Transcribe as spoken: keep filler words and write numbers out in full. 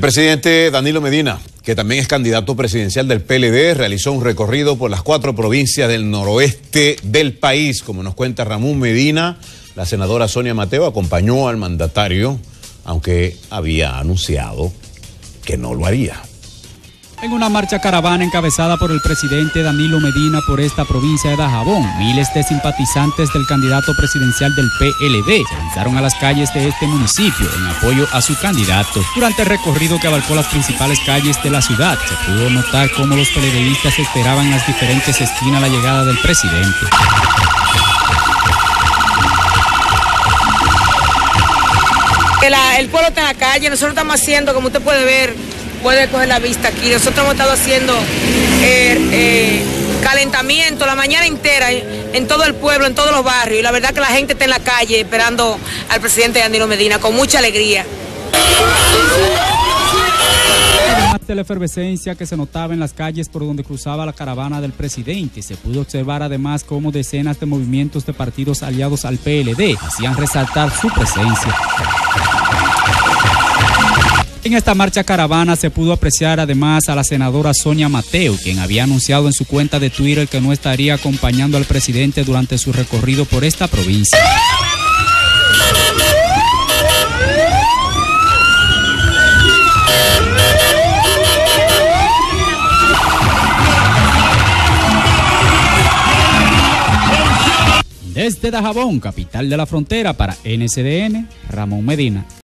presidente Danilo Medina, que también es candidato presidencial del P L D, realizó un recorrido por las cuatro provincias del noroeste del país. Como nos cuenta Ramón Medina, la senadora Sonia Mateo acompañó al mandatario, aunque había anunciado que no lo haría. En una marcha caravana encabezada por el presidente Danilo Medina por esta provincia de Dajabón, miles de simpatizantes del candidato presidencial del P L D se lanzaron a las calles de este municipio en apoyo a su candidato. Durante el recorrido que abarcó las principales calles de la ciudad, se pudo notar cómo los PLDistas esperaban en las diferentes esquinas la llegada del presidente. El, el pueblo está en la calle, nosotros estamos haciendo, como usted puede ver, puede coger la vista aquí, nosotros hemos estado haciendo eh, eh, calentamiento la mañana entera en todo el pueblo, en todos los barrios, y la verdad que la gente está en la calle esperando al presidente Danilo Medina con mucha alegría. Además de la efervescencia que se notaba en las calles por donde cruzaba la caravana del presidente, se pudo observar además cómo decenas de movimientos de partidos aliados al P L D hacían resaltar su presencia. En esta marcha caravana se pudo apreciar además a la senadora Sonia Mateo, quien había anunciado en su cuenta de Twitter que no estaría acompañando al presidente durante su recorrido por esta provincia. Desde Dajabón, capital de la frontera, para N C D N, Ramón Medina.